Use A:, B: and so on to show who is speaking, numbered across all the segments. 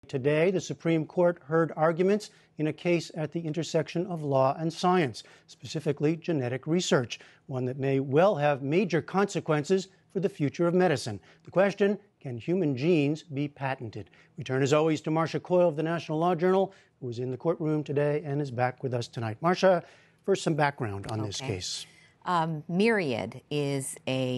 A: Today, the Supreme Court heard arguments in a case at the intersection of law and science, specifically genetic research, one that may well have major consequences for the future of medicine. The question, can human genes be patented? We turn, as always, to Marcia Coyle of the National Law Journal, who is in the courtroom today and is back with us tonight. Marcia, first some background on this case.
B: Myriad is a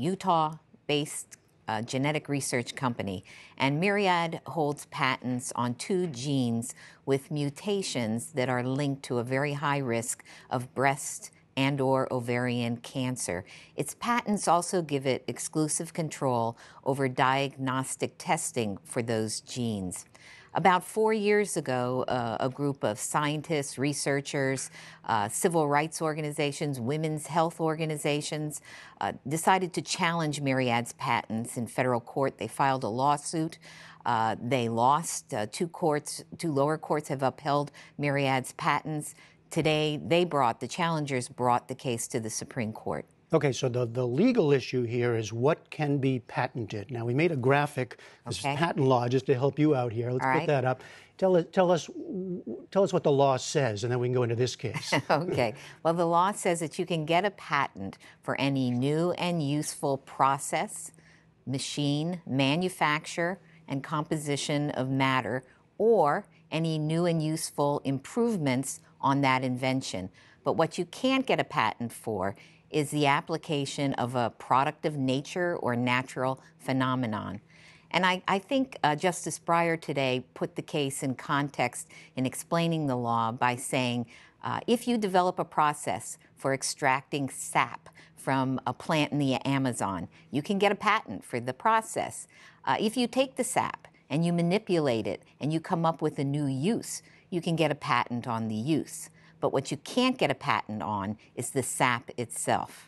B: Utah-based genetic research company, and Myriad holds patents on 2 genes with mutations that are linked to a very high risk of breast and/or ovarian cancer. Its patents also give it exclusive control over diagnostic testing for those genes. About 4 years ago, a group of scientists, researchers, civil rights organizations, women's health organizations decided to challenge Myriad's patents in federal court. They filed a lawsuit. They lost. 2 lower courts have upheld Myriad's patents. Today, the challengers brought the case to the Supreme Court.
A: Okay, so the legal issue here is what can be patented. Now, we made a graphic. This is patent law, just to help you out here. Let's put that up. Tell us what the law says, and then we can go into this case.
B: Okay. Well, the law says that you can get a patent for any new and useful process, machine, manufacture, and composition of matter, or any new and useful improvements on that invention. But what you can't get a patent for is the application of a product of nature or natural phenomenon. And I think Justice Breyer today put the case in context in explaining the law by saying, if you develop a process for extracting sap from a plant in the Amazon, you can get a patent for the process. If you take the sap and you manipulate it and you come up with a new use, you can get a patent on the use. But what you can't get a patent on is the sap itself.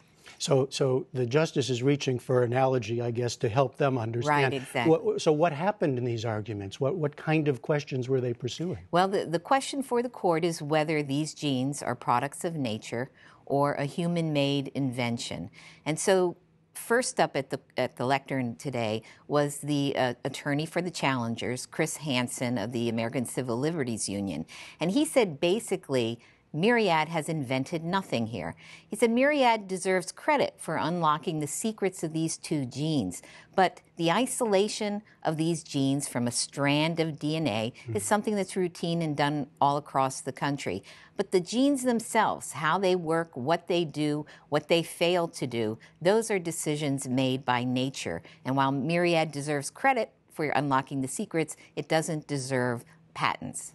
A: So the justice is reaching for analogy, I guess, to help them understand.
B: Right, exactly.
A: So what happened in these arguments? What kind of questions were they pursuing?
B: Well, the question for the court is whether these genes are products of nature or a human-made invention. And so first up at the lectern today was the attorney for the challengers, Chris Hansen of the American Civil Liberties Union. And he said basically, Myriad has invented nothing here. He said Myriad deserves credit for unlocking the secrets of these 2 genes, but the isolation of these genes from a strand of DNA is something that's routine and done all across the country. But the genes themselves, how they work, what they do, what they fail to do, those are decisions made by nature. And while Myriad deserves credit for unlocking the secrets, it doesn't deserve patents.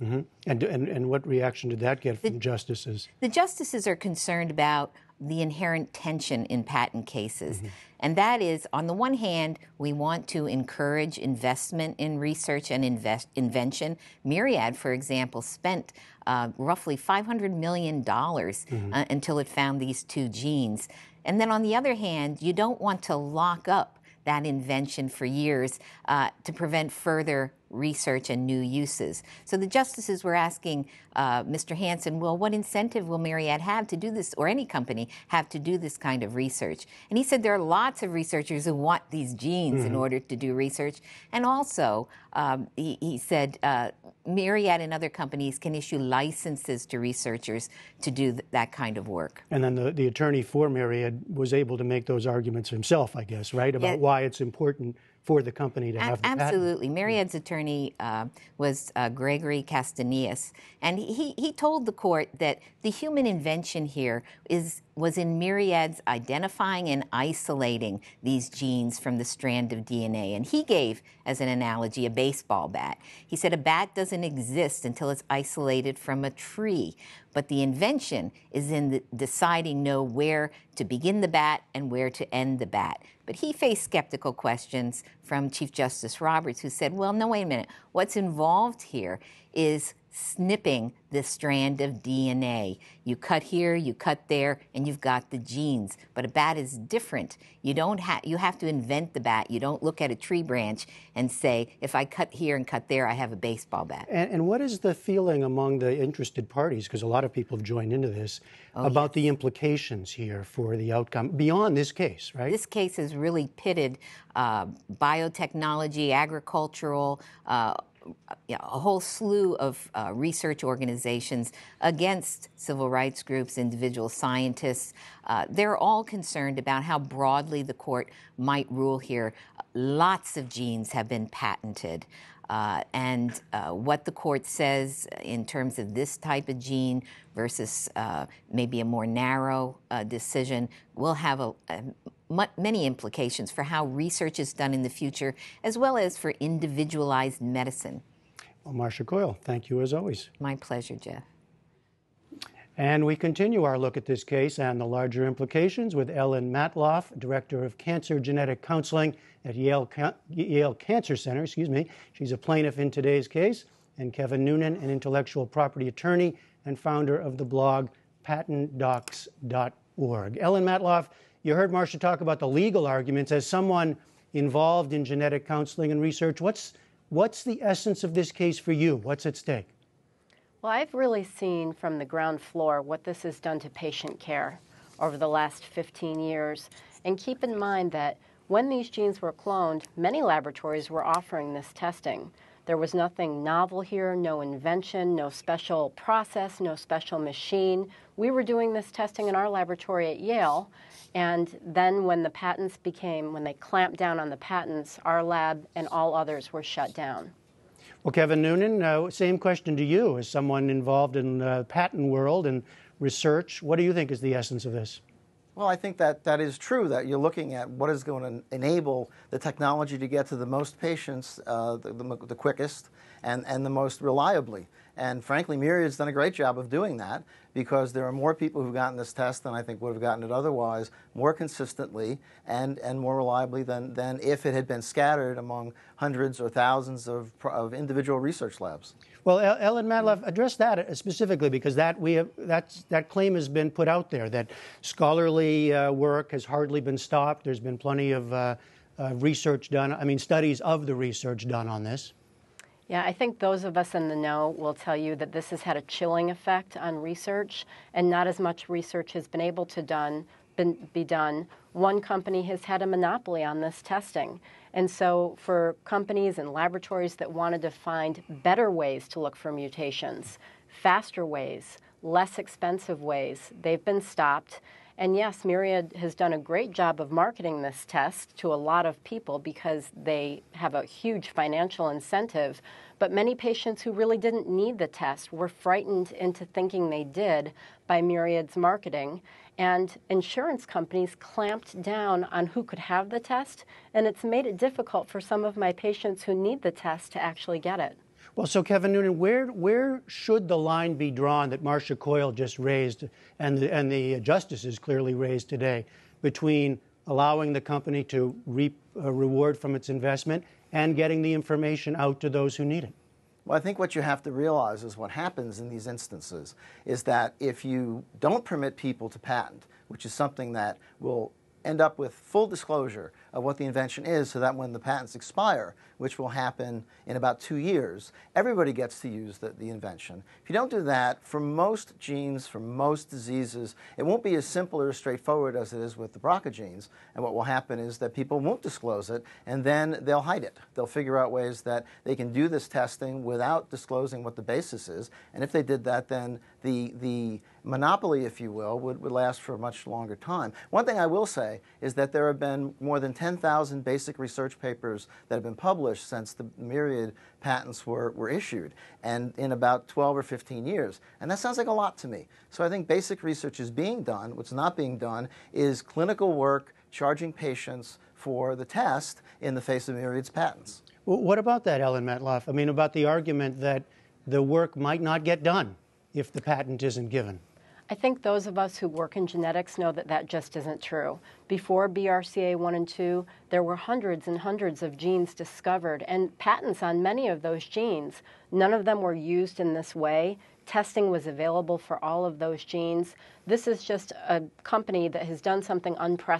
A: And what reaction did that get from justices?
B: The justices are concerned about the inherent tension in patent cases. And that is, on the one hand, we want to encourage investment in research and invention. Myriad, for example, spent roughly $500 million until it found these 2 genes. And then on the other hand, you don't want to lock up that invention for years to prevent further research and new uses. So the justices were asking Mr. Hansen, well, what incentive will Myriad have to do this, or any company have to do this kind of research? And he said there are lots of researchers who want these genes in order to do research. And also, he said Myriad and other companies can issue licenses to researchers to do that kind of work.
A: And then the attorney for Myriad was able to make those arguments himself, I guess, right? About why it's important for the company to have the patent.
B: Absolutely. Myriad's attorney was Gregory Castanillas, and he told the court that the human invention here was in Myriad's identifying and isolating these genes from the strand of DNA. And he gave, as an analogy, a baseball bat. He said a bat doesn't exist until it's isolated from a tree, but the invention is in deciding where to begin the bat and where to end the bat. But he faced skeptical questions from Chief Justice Roberts, who said, well, no, wait a minute. What's involved here is snipping the strand of DNA. You cut here, you cut there, and you've got the genes. But a bat is different. You have to invent the bat. You don't look at a tree branch and say, if I cut here and cut there, I have a baseball bat.
A: And what is the feeling among the interested parties, because a lot of people have joined into this, about the implications here for the outcome beyond this case, right?
B: This case has really pitted biotechnology, agricultural, a whole slew of research organizations against civil rights groups, individual scientists. They're all concerned about how broadly the court might rule here. Lots of genes have been patented. And what the court says in terms of this type of gene versus maybe a more narrow decision will have many implications for how research is done in the future, as well as for individualized medicine.
A: Well, Marcia Coyle, thank you as always.
B: My pleasure, Jeff.
A: And we continue our look at this case and the larger implications with Ellen Matloff, Director of Cancer Genetic Counseling at Yale Cancer Center. She's a plaintiff in today's case, and Kevin Noonan, an intellectual property attorney and founder of the blog patentdocs.org. Ellen Matloff, you heard Marcia talk about the legal arguments. As someone involved in genetic counseling and research, what's the essence of this case for you? What's at stake?
C: Well, I've really seen from the ground floor what this has done to patient care over the last 15 years. And keep in mind that when these genes were cloned, many laboratories were offering this testing. There was nothing novel here, no invention, no special process, no special machine. We were doing this testing in our laboratory at Yale. And then when they clamped down on the patents, our lab and all others were shut down.
A: Well, Kevin Noonan, same question to you as someone involved in the patent world and research. What do you think is the essence of this?
D: Well, I think that is true, that you're looking at what is going to enable the technology to get to the most patients the quickest and the most reliably. And frankly, Myriad's done a great job of doing that because there are more people who've gotten this test than I think would have gotten it otherwise, more consistently and more reliably than if it had been scattered among hundreds or thousands of individual research labs.
A: Well, Ellen Matloff, address that specifically, because that claim has been put out there, that scholarly work has hardly been stopped. There's been plenty of research done, studies of the research done on this.
C: Yeah, I think those of us in the know will tell you that this has had a chilling effect on research, and not as much research has been able to be done. One company has had a monopoly on this testing. And so for companies and laboratories that wanted to find better ways to look for mutations, faster ways, less expensive ways, they've been stopped. And yes, Myriad has done a great job of marketing this test to a lot of people because they have a huge financial incentive. But many patients who really didn't need the test were frightened into thinking they did by Myriad's marketing. And insurance companies clamped down on who could have the test, and it's made it difficult for some of my patients who need the test to actually get it.
A: Well, so Kevin Noonan, where should the line be drawn that Marcia Coyle just raised and the justices clearly raised today between allowing the company to reap a reward from its investment and getting the information out to those who need it?
D: Well, I think what you have to realize is what happens in these instances is that if you don't permit people to patent, which is something that will end up with full disclosure of what the invention is so that when the patents expire, which will happen in about 2 years, everybody gets to use the invention. If you don't do that, for most genes, for most diseases, it won't be as simple or as straightforward as it is with the BRCA genes. And what will happen is that people won't disclose it, and then they'll hide it. They'll figure out ways that they can do this testing without disclosing what the basis is. And if they did that, then the monopoly, if you will, would last for a much longer time. One thing I will say is that there have been more than 10,000 basic research papers that have been published since the Myriad patents were issued, and in about 12 or 15 years. And that sounds like a lot to me. So I think basic research is being done. What's not being done is clinical work charging patients for the test in the face of Myriad's patents.
A: Well, what about that, Ellen Matloff? About the argument that the work might not get done if the patent isn't given.
C: I think those of us who work in genetics know that that just isn't true. Before BRCA1 and 2, there were hundreds and hundreds of genes discovered and patents on many of those genes. None of them were used in this way. Testing was available for all of those genes. This is just a company that has done something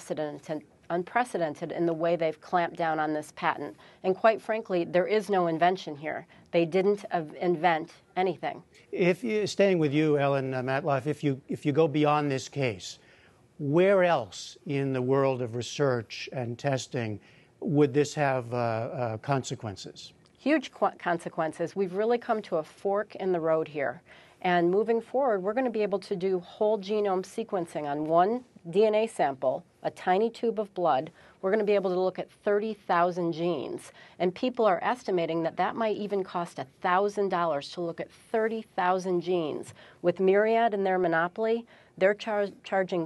C: unprecedented in the way they've clamped down on this patent. And quite frankly, there is no invention here. They didn't invent anything.
A: Staying with you, Ellen Matloff, if you go beyond this case, where else in the world of research and testing would this have consequences?
C: huge consequences. We've really come to a fork in the road here. And moving forward, we're going to be able to do whole genome sequencing on one DNA sample, a tiny tube of blood. We're going to be able to look at 30,000 genes. And people are estimating that that might even cost $1,000 to look at 30,000 genes. With Myriad and their monopoly, they're charging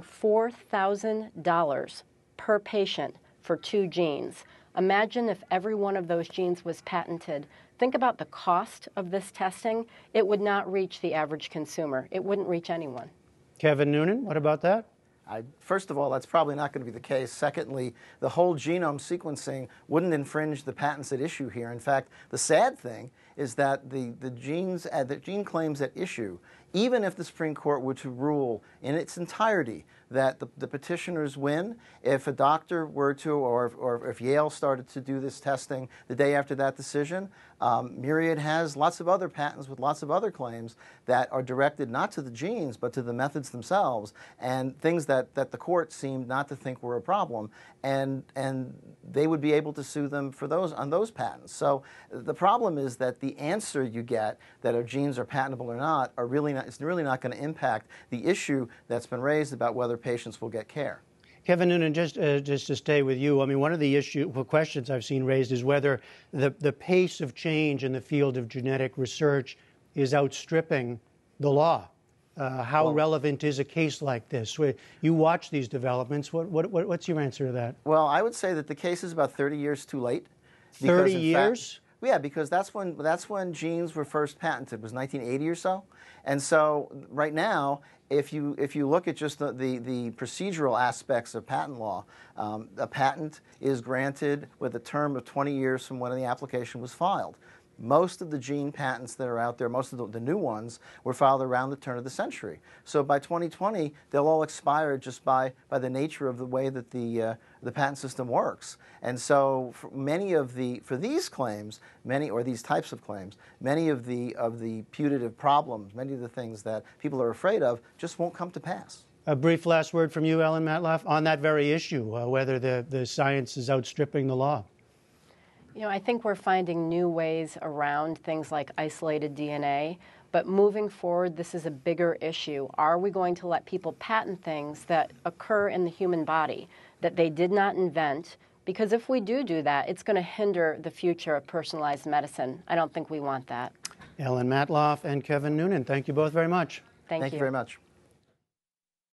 C: $4,000 per patient for 2 genes. Imagine if every one of those genes was patented. Think about the cost of this testing. It would not reach the average consumer. It wouldn't reach anyone.
A: Kevin Noonan, what about that?
D: First of all, that's probably not going to be the case. Secondly, the whole genome sequencing wouldn't infringe the patents at issue here. In fact, the sad thing is that the gene claims at issue, even if the Supreme Court were to rule in its entirety that the petitioners win, if a doctor were to, or if Yale started to do this testing the day after that decision, Myriad has lots of other patents with lots of other claims that are directed not to the genes but to the methods themselves, and things that the court seemed not to think were a problem, and they would be able to sue them for those on those patents. So the problem is that the answer you get, that our genes are patentable or not, it's really not going to impact the issue that's been raised about whether patients will get care.
A: Kevin Noonan, just to stay with you, I mean, one of the questions I've seen raised is whether the pace of change in the field of genetic research is outstripping the law. How relevant is a case like this? You watch these developments. What's your answer to that?
D: Well, I would say that the case is about 30 years too late.
A: 30 years?
D: Yeah, because that's when genes were first patented. It was 1980 or so. And so right now, if you look at just the procedural aspects of patent law, a patent is granted with a term of 20 years from when the application was filed. Most of the gene patents that are out there, most of the new ones, were filed around the turn of the century. So by 2020, they'll all expire just by the nature of the way that the patent system works. And so for these claims, or these types of claims, many of the putative problems, many of the things that people are afraid of just won't come to pass.
A: A brief last word from you, Ellen Matloff, on that very issue, whether the science is outstripping the law.
C: You know, I think we're finding new ways around things like isolated DNA, but moving forward, this is a bigger issue. Are we going to let people patent things that occur in the human body that they did not invent? Because if we do that, it's going to hinder the future of personalized medicine. I don't think we want that.
A: Ellen Matloff and Kevin Noonan, thank you both very much.
C: Thank you
D: very much.